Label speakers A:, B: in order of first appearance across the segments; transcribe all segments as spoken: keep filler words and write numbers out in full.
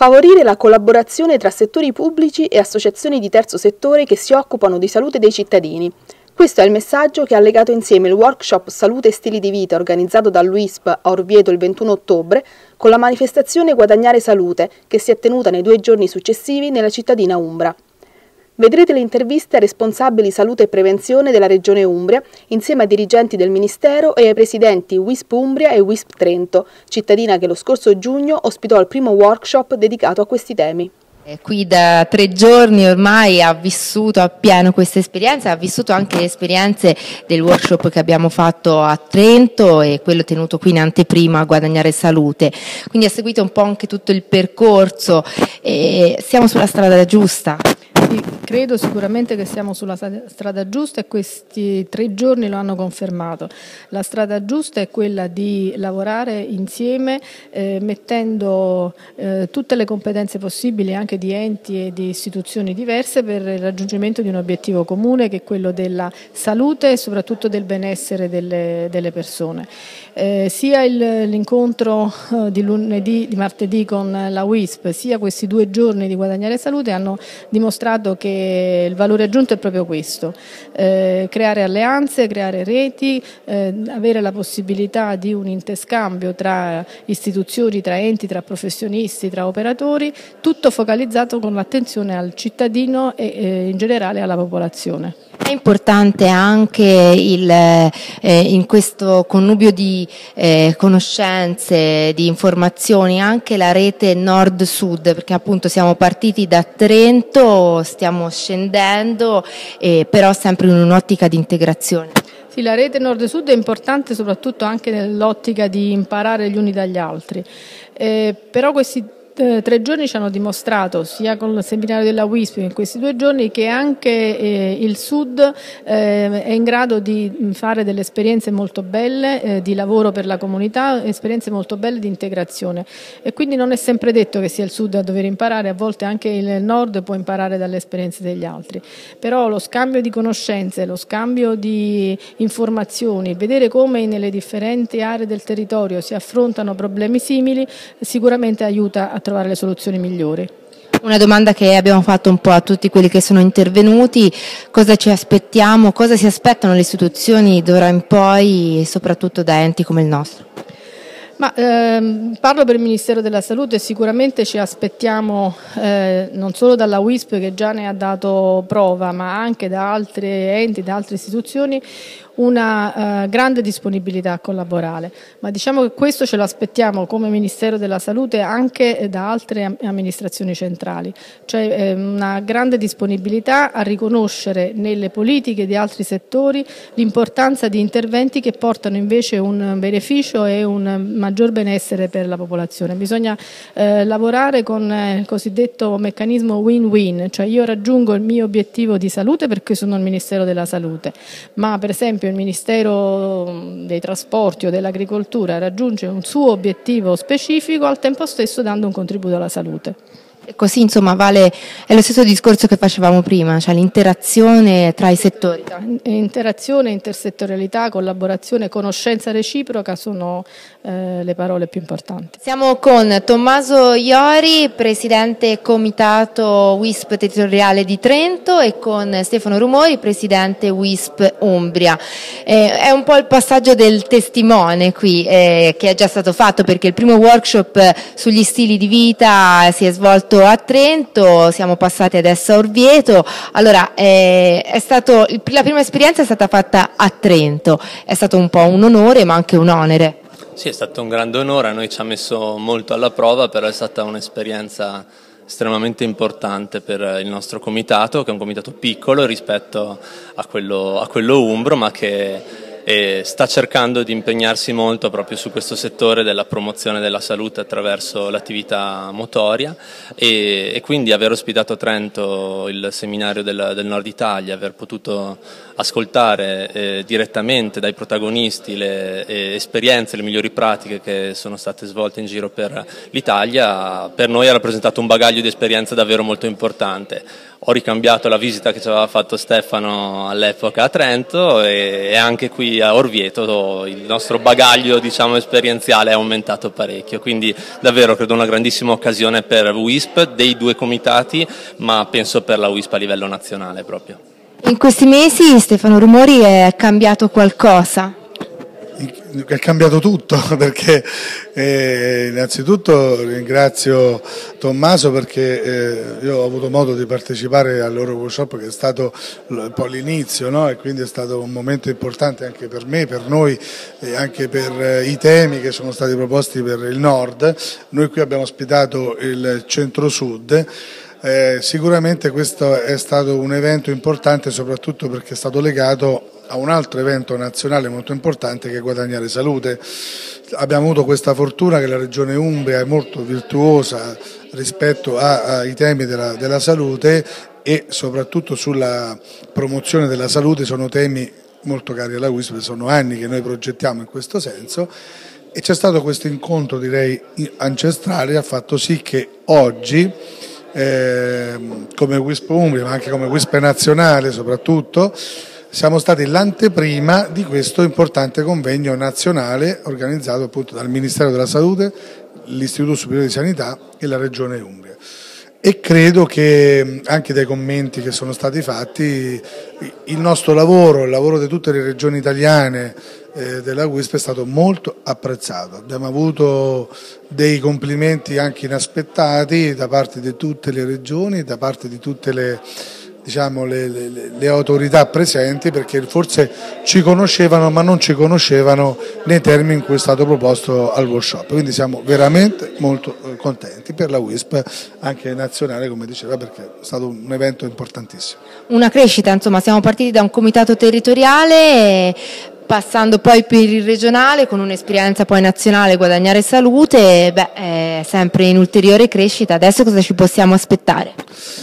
A: Favorire la collaborazione tra settori pubblici e associazioni di terzo settore che si occupano di salute dei cittadini. Questo è il messaggio che ha legato insieme il workshop Salute e Stili di Vita organizzato dall'U I S P a Orvieto il ventuno ottobre con la manifestazione Guadagnare Salute che si è tenuta nei due giorni successivi nella cittadina umbra. Vedrete le interviste ai responsabili salute e prevenzione della Regione Umbria insieme ai dirigenti del Ministero e ai presidenti U I S P Umbria e U I S P Trento, cittadina che lo scorso giugno ospitò il primo workshop dedicato a questi temi.
B: Qui da tre giorni ormai ha vissuto appieno questa esperienza, ha vissuto anche le esperienze del workshop che abbiamo fatto a Trento e quello tenuto qui in anteprima a Guadagnare Salute, quindi ha seguito un po' anche tutto il percorso e siamo sulla strada giusta.
C: Sì, credo sicuramente che siamo sulla strada giusta e questi tre giorni lo hanno confermato. La strada giusta è quella di lavorare insieme eh, mettendo eh, tutte le competenze possibili anche di enti e di istituzioni diverse per il raggiungimento di un obiettivo comune che è quello della salute e soprattutto del benessere delle, delle persone. Eh, sia l'incontro eh, di lunedì, di martedì con la U I S P, sia questi due giorni di Guadagnare Salute hanno dimostrato che il valore aggiunto è proprio questo, eh, creare alleanze, creare reti, eh, avere la possibilità di un interscambio tra istituzioni, tra enti, tra professionisti, tra operatori, tutto focalizzato con l'attenzione al cittadino e eh, in generale alla popolazione.
B: È importante anche il, eh, in questo connubio di eh, conoscenze, di informazioni, anche la rete nord-sud, perché appunto siamo partiti da Trento, stiamo scendendo, eh, però sempre in un'ottica di integrazione.
C: Sì, la rete nord-sud è importante soprattutto anche nell'ottica di imparare gli uni dagli altri, eh, però questi tre giorni ci hanno dimostrato, sia con il seminario della U I S P che in questi due giorni, che anche eh, il Sud eh, è in grado di fare delle esperienze molto belle eh, di lavoro per la comunità, esperienze molto belle di integrazione e quindi non è sempre detto che sia il Sud a dover imparare, a volte anche il Nord può imparare dalle esperienze degli altri, però lo scambio di conoscenze, lo scambio di informazioni, vedere come nelle differenti aree del territorio si affrontano problemi simili sicuramente aiuta a trovare le soluzioni migliori.
B: Una domanda che abbiamo fatto un po' a tutti quelli che sono intervenuti: cosa ci aspettiamo, cosa si aspettano le istituzioni d'ora in poi, soprattutto da enti come il nostro?
C: Ma, ehm, parlo per il Ministero della Salute, sicuramente ci aspettiamo eh, non solo dalla U I S P che già ne ha dato prova, ma anche da altri enti, da altre istituzioni, una eh, grande disponibilità a collaborare, ma diciamo che questo ce lo aspettiamo come Ministero della Salute anche da altre amministrazioni centrali, cioè eh, una grande disponibilità a riconoscere nelle politiche di altri settori l'importanza di interventi che portano invece un beneficio e un maggior benessere per la popolazione. Bisogna eh, lavorare con eh, il cosiddetto meccanismo win-win, cioè io raggiungo il mio obiettivo di salute perché sono il Ministero della Salute, ma per esempio il Ministero dei Trasporti o dell'Agricoltura raggiunge un suo obiettivo specifico al tempo stesso dando un contributo alla salute.
B: E così insomma vale, è lo stesso discorso che facevamo prima, cioè l'interazione tra i settori.
C: Interazione, intersettorialità, collaborazione, conoscenza reciproca sono eh, le parole più importanti.
B: Siamo con Tommaso Iori, presidente comitato U I S P territoriale di Trento, e con Stefano Rumori, presidente U I S P Umbria. Eh, è un po' il passaggio del testimone qui eh, che è già stato fatto, perché il primo workshop sugli stili di vita si è svolto a Trento, siamo passati adesso a Orvieto. Allora eh, è stato, la prima esperienza è stata fatta a Trento, è stato un po' un onore ma anche un onere.
D: Sì, è stato un grande onore, a noi ci ha messo molto alla prova, però è stata un'esperienza estremamente importante per il nostro comitato, che è un comitato piccolo rispetto a quello, a quello umbro, ma che e sta cercando di impegnarsi molto proprio su questo settore della promozione della salute attraverso l'attività motoria e, e quindi aver ospitato a Trento il seminario del, del Nord Italia, aver potuto ascoltare eh, direttamente dai protagonisti le eh, esperienze, le migliori pratiche che sono state svolte in giro per l'Italia, per noi ha rappresentato un bagaglio di esperienza davvero molto importante. Ho ricambiato la visita che ci aveva fatto Stefano all'epoca a Trento e, e anche qui qui a Orvieto il nostro bagaglio, diciamo, esperienziale è aumentato parecchio, quindi davvero credo una grandissima occasione per W I S P, dei due comitati, ma penso per la W I S P a livello nazionale proprio.
B: In questi mesi, Stefano Rumori, è cambiato qualcosa?
E: È cambiato tutto, perché eh, innanzitutto ringrazio Tommaso perché eh, io ho avuto modo di partecipare al loro workshop, che è stato un po' l'inizio, no? E quindi è stato un momento importante anche per me, per noi e anche per eh, i temi che sono stati proposti per il Nord. Noi qui abbiamo ospitato il Centro-Sud. Eh, sicuramente questo è stato un evento importante soprattutto perché è stato legato a un altro evento nazionale molto importante che è Guadagnare Salute. Abbiamo avuto questa fortuna che la Regione Umbria è molto virtuosa rispetto a, ai temi della, della salute e soprattutto sulla promozione della salute. Sono temi molto cari alla W I S P, sono anni che noi progettiamo in questo senso e c'è stato questo incontro, direi, ancestrale, ha fatto sì che oggi eh, come W I S P Umbria ma anche come W I S P nazionale soprattutto siamo stati l'anteprima di questo importante convegno nazionale organizzato appunto dal Ministero della Salute, l'Istituto Superiore di Sanità e la Regione Umbria. E credo che anche dai commenti che sono stati fatti il nostro lavoro, il lavoro di tutte le regioni italiane eh, della W I S P è stato molto apprezzato. Abbiamo avuto dei complimenti anche inaspettati da parte di tutte le regioni, da parte di tutte le diciamo le, le, le autorità presenti, perché forse ci conoscevano ma non ci conoscevano nei termini in cui è stato proposto al workshop, quindi siamo veramente molto contenti per la W I S P anche nazionale, come diceva, perché è stato un evento importantissimo.
B: Una crescita, insomma, siamo partiti da un comitato territoriale passando poi per il regionale con un'esperienza poi nazionale, Guadagnare Salute, beh, è sempre in ulteriore crescita. Adesso cosa ci possiamo aspettare?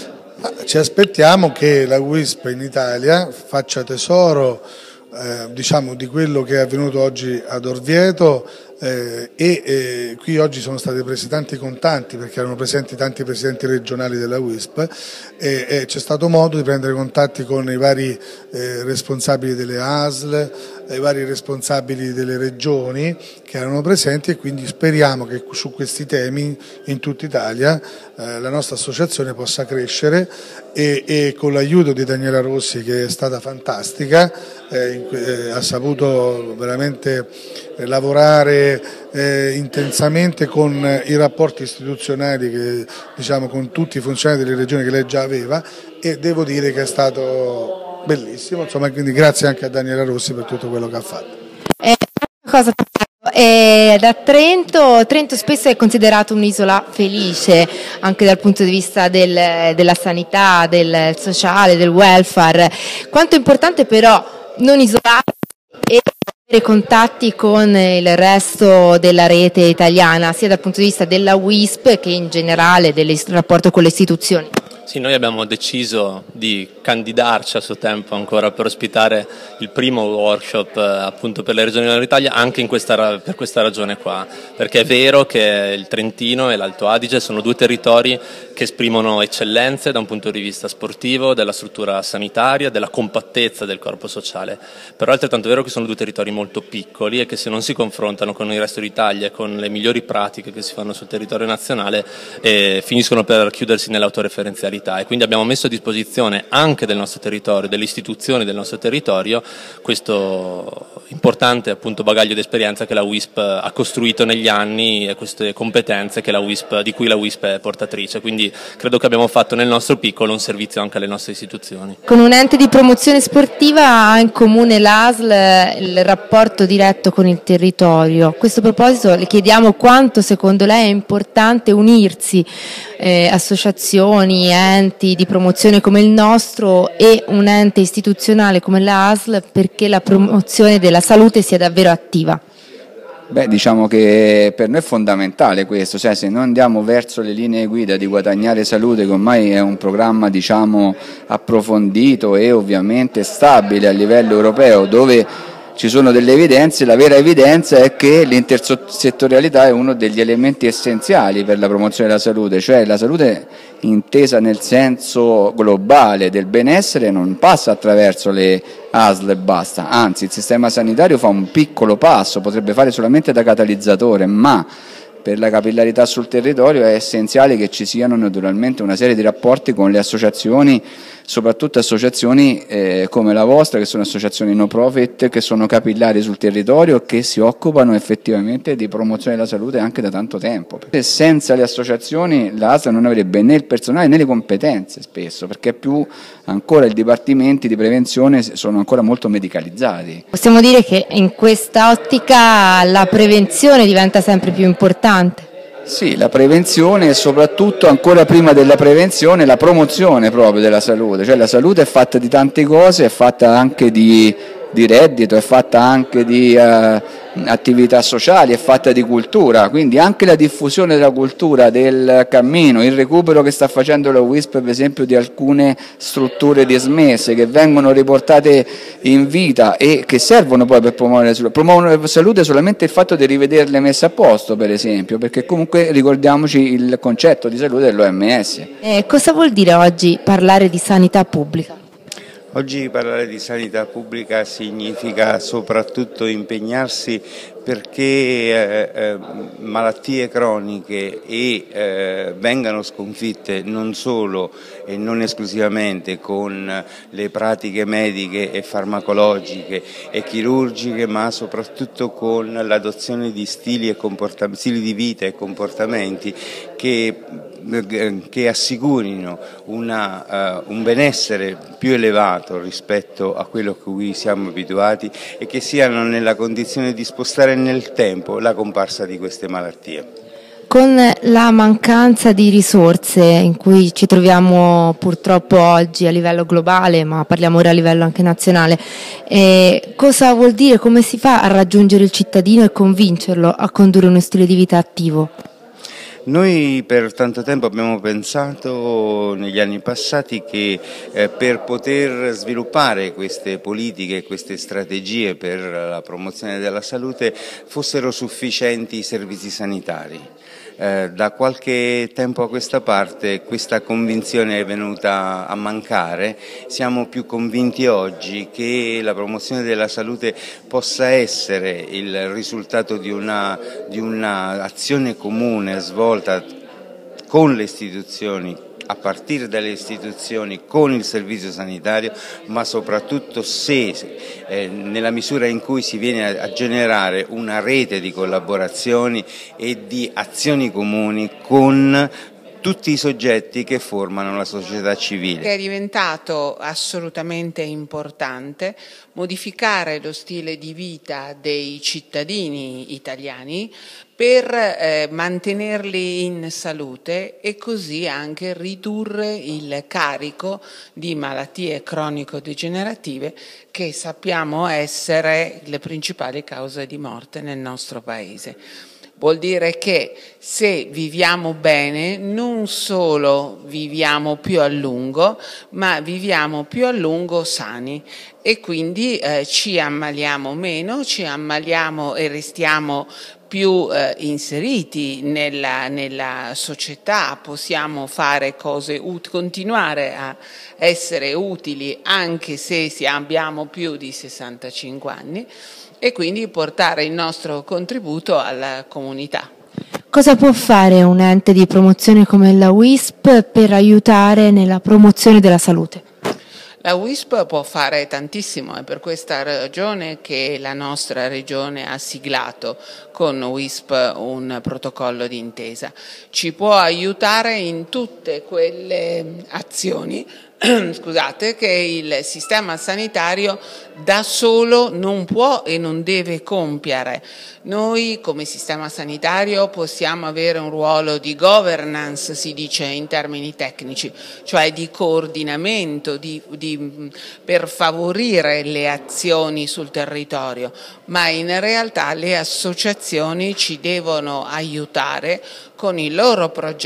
E: Ci aspettiamo che la W I S P in Italia faccia tesoro eh, diciamo, di quello che è avvenuto oggi ad Orvieto eh, e eh, qui oggi sono stati presi tanti contatti perché erano presenti tanti presidenti regionali della W I S P e, e c'è stato modo di prendere contatti con i vari eh, responsabili delle A S L, i vari responsabili delle regioni che erano presenti e quindi speriamo che su questi temi in tutta Italia eh, la nostra associazione possa crescere e, e con l'aiuto di Daniela Rossi, che è stata fantastica, eh, eh, ha saputo veramente eh, lavorare eh, intensamente con i rapporti istituzionali che, diciamo, con tutti i funzionari delle regioni che lei già aveva, e devo dire che è stato bellissimo, insomma, quindi grazie anche a Daniela Rossi per tutto quello che ha fatto.
B: Eh, cosa eh, da Trento, Trento spesso è considerato un'isola felice anche dal punto di vista del, della sanità, del sociale, del welfare. Quanto è importante però non isolarsi e avere contatti con il resto della rete italiana, sia dal punto di vista della W I S P che in generale del rapporto con le istituzioni.
D: Sì, noi abbiamo deciso di candidarci a suo tempo ancora per ospitare il primo workshop eh, appunto per le regioni dell'Italia anche in questa, per questa ragione qua, perché è vero che il Trentino e l'Alto Adige sono due territori che esprimono eccellenze da un punto di vista sportivo, della struttura sanitaria, della compattezza del corpo sociale, però è altrettanto vero che sono due territori molto piccoli e che se non si confrontano con il resto d'Italia e con le migliori pratiche che si fanno sul territorio nazionale eh, finiscono per chiudersi nell'autoreferenzialità. E quindi abbiamo messo a disposizione anche del nostro territorio, delle istituzioni del nostro territorio, questo importante appunto bagaglio di esperienza che la W I S P ha costruito negli anni e queste competenze che la W I S P, di cui la W I S P è portatrice, quindi credo che abbiamo fatto nel nostro piccolo un servizio anche alle nostre istituzioni.
B: Con un ente di promozione sportiva ha in comune l'A S L il rapporto diretto con il territorio. A questo proposito le chiediamo quanto secondo lei è importante unirsi eh, associazioni, enti di promozione come il nostro e un ente istituzionale come l'A S L perché la promozione della salute sia davvero attiva.
F: Beh, diciamo che per noi è fondamentale questo, cioè se noi andiamo verso le linee guida di Guadagnare Salute, che ormai è un programma diciamo approfondito e ovviamente stabile a livello europeo, dove ci sono delle evidenze. La vera evidenza è che l'intersettorialità è uno degli elementi essenziali per la promozione della salute, cioè la salute intesa nel senso globale del benessere non passa attraverso le A S L e basta, anzi il sistema sanitario fa un piccolo passo, potrebbe fare solamente da catalizzatore, ma per la capillarità sul territorio è essenziale che ci siano naturalmente una serie di rapporti con le associazioni, soprattutto associazioni eh, come la vostra, che sono associazioni no profit, che sono capillari sul territorio e che si occupano effettivamente di promozione della salute anche da tanto tempo. Perché senza le associazioni l'A S L non avrebbe né il personale né le competenze spesso, perché più ancora i dipartimenti di prevenzione sono ancora molto medicalizzati.
B: Possiamo dire che in questa ottica la prevenzione diventa sempre più importante.
F: Sì, la prevenzione e soprattutto ancora prima della prevenzione la promozione proprio della salute, cioè la salute è fatta di tante cose, è fatta anche di, di reddito, è fatta anche di uh, attività sociali, è fatta di cultura, quindi anche la diffusione della cultura del cammino, il recupero che sta facendo la W I S P per esempio di alcune strutture dismesse che vengono riportate in vita e che servono poi per promuovere la salute. Promuovono la salute solamente il fatto di rivederle messe a posto, per esempio, perché comunque ricordiamoci il concetto di salute dell'O M S.
B: Eh, cosa vuol dire oggi parlare di sanità pubblica?
G: Oggi parlare di sanità pubblica significa soprattutto impegnarsi perché eh, eh, malattie croniche e, eh, vengano sconfitte non solo e non esclusivamente con le pratiche mediche e farmacologiche e chirurgiche, ma soprattutto con l'adozione di stili, e stili di vita e comportamenti che che assicurino una, uh, un benessere più elevato rispetto a quello a cui siamo abituati e che siano nella condizione di spostare nel tempo la comparsa di queste malattie.
B: Con la mancanza di risorse in cui ci troviamo purtroppo oggi a livello globale, ma parliamo ora a livello anche nazionale, eh, cosa vuol dire, come si fa a raggiungere il cittadino e convincerlo a condurre uno stile di vita attivo?
G: Noi per tanto tempo abbiamo pensato negli anni passati che eh, per poter sviluppare queste politiche, queste strategie per la promozione della salute fossero sufficienti i servizi sanitari. Eh, da qualche tempo a questa parte questa convinzione è venuta a mancare. Siamo più convinti oggi che la promozione della salute possa essere il risultato di una, di una azione comune svolta con le istituzioni, a partire dalle istituzioni, con il servizio sanitario, ma soprattutto se eh, nella misura in cui si viene a, a generare una rete di collaborazioni e di azioni comuni con tutti i soggetti che formano la società civile.
H: È diventato assolutamente importante modificare lo stile di vita dei cittadini italiani per eh, mantenerli in salute e così anche ridurre il carico di malattie cronico-degenerative che sappiamo essere le principali cause di morte nel nostro Paese. Vuol dire che se viviamo bene non solo viviamo più a lungo, ma viviamo più a lungo sani e quindi eh, ci ammaliamo meno, ci ammaliamo e restiamo più eh, inseriti nella, nella società, possiamo fare cose, ut- continuare a essere utili anche se abbiamo più di sessantacinque anni. E quindi portare il nostro contributo alla comunità.
B: Cosa può fare un ente di promozione come la W I S P per aiutare nella promozione della salute?
H: La W I S P può fare tantissimo, è per questa ragione che la nostra regione ha siglato con W I S P un protocollo d'intesa. Ci può aiutare in tutte quelle azioni scusate, che il sistema sanitario da solo non può e non deve compiere. Noi come sistema sanitario possiamo avere un ruolo di governance, si dice in termini tecnici, cioè di coordinamento di, di, per favorire le azioni sul territorio, ma in realtà le associazioni ci devono aiutare con i loro progetti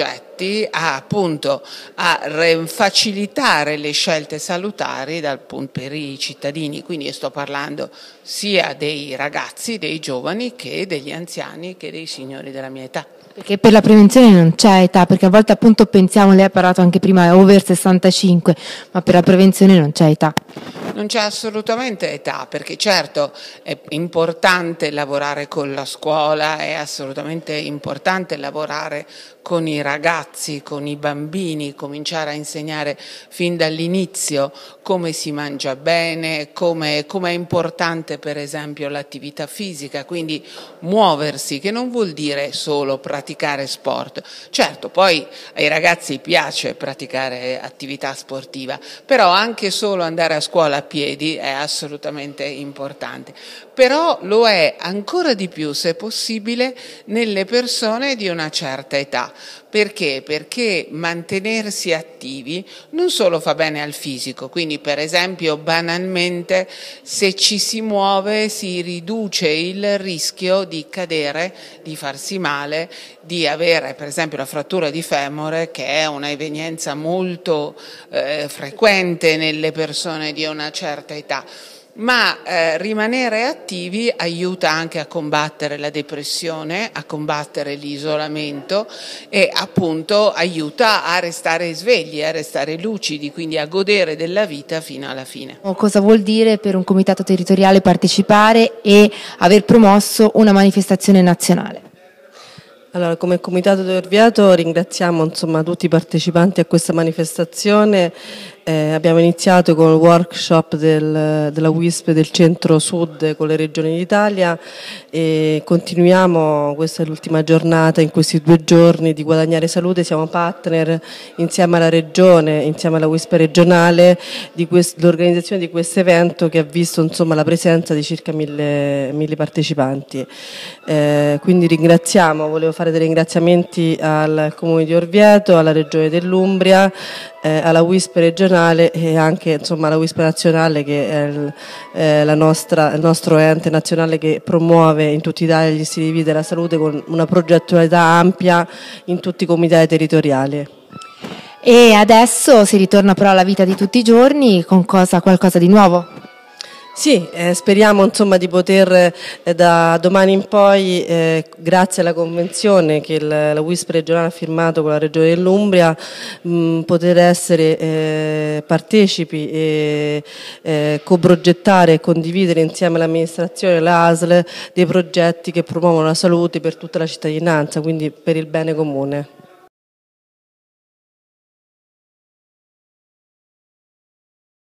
H: destinati a, appunto, a facilitare le scelte salutari dal punto per i cittadini. Quindi io sto parlando sia dei ragazzi, dei giovani, che degli anziani, che dei signori della mia età.
B: Perché per la prevenzione non c'è età, perché a volte appunto pensiamo, lei ha parlato anche prima, over sessantacinque, ma per la prevenzione non c'è età.
H: Non c'è assolutamente età, perché certo è importante lavorare con la scuola, è assolutamente importante lavorare con i ragazzi, con i bambini, cominciare a insegnare fin dall'inizio come si mangia bene, come, come è importante per esempio l'attività fisica, quindi muoversi, che non vuol dire solo praticare sport. Certo, poi ai ragazzi piace praticare attività sportiva, però anche solo andare a scuola a piedi è assolutamente importante. Però lo è ancora di più, se possibile, nelle persone di una certa età. Perché? Perché mantenersi attivi non solo fa bene al fisico, quindi per esempio banalmente se ci si muove si riduce il rischio di cadere, di farsi male, di avere per esempio la frattura di femore, che è una evenienza molto eh, frequente nelle persone di una certa età. Ma eh, rimanere attivi aiuta anche a combattere la depressione, a combattere l'isolamento e appunto aiuta a restare svegli, a restare lucidi, quindi a godere della vita fino alla fine.
B: Cosa vuol dire per un comitato territoriale partecipare e aver promosso una manifestazione nazionale?
I: Allora, come Comitato di Orvieto ringraziamo insomma, tutti i partecipanti a questa manifestazione. Eh, abbiamo iniziato con il workshop del, della W I S P del centro-sud con le regioni d'Italia e continuiamo, questa è l'ultima giornata in questi due giorni di Guadagnare Salute, siamo partner insieme alla regione, insieme alla W I S P regionale di l'organizzazione di questo evento che ha visto insomma, la presenza di circa mille, mille partecipanti. Eh, quindi ringraziamo, volevo fare dei ringraziamenti al Comune di Orvieto, alla Regione dell'Umbria, Eh, alla W I S P regionale e anche insomma, alla W I S P nazionale che è il, eh, la nostra, il nostro ente nazionale che promuove in tutta Italia gli stili di vita e la salute con una progettualità ampia in tutti i comitati territoriali.
B: E adesso si ritorna però alla vita di tutti i giorni con cosa, qualcosa di nuovo?
I: Sì, eh, speriamo insomma, di poter eh, da domani in poi, eh, grazie alla convenzione che il, la W I S P regionale ha firmato con la Regione dell'Umbria, mh, poter essere eh, partecipi e eh, coprogettare e condividere insieme all'amministrazione e l'A S L dei progetti che promuovono la salute per tutta la cittadinanza, quindi per il bene comune.